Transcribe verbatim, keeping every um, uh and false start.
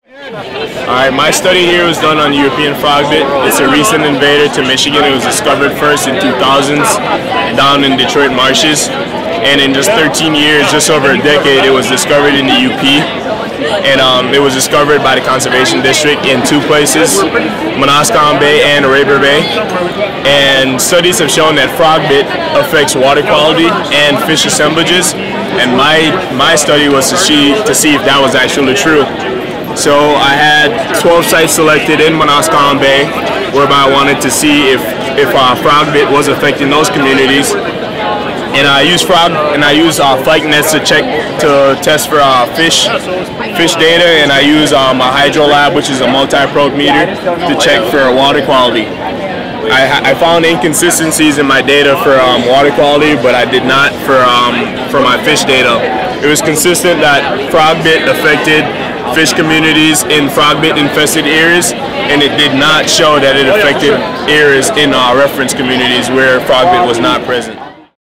Alright, my study here was done on European frogbit. It's a recent invader to Michigan. It was discovered first in two thousands down in Detroit marshes. And in just thirteen years, just over a decade, it was discovered in the U P. And um, it was discovered by the Conservation District in two places, Manasquan Bay and Arabia Bay. And studies have shown that frogbit affects water quality and fish assemblages. And my, my study was to see, to see if that was actually true. So I had twelve sites selected in Manasquan Bay, whereby I wanted to see if, if uh, frogbit was affecting those communities. And I use frog and I use uh, flake nets to check to test for uh, fish fish data, and I use um, a HydroLab, which is a multi-probe meter, to check for water quality. I, I found inconsistencies in my data for um, water quality, but I did not for um, for my fish data. It was consistent that frogbit affected fish communities in frogbit infested areas, and it did not show that it affected areas in uh, reference communities where frogbit was not present.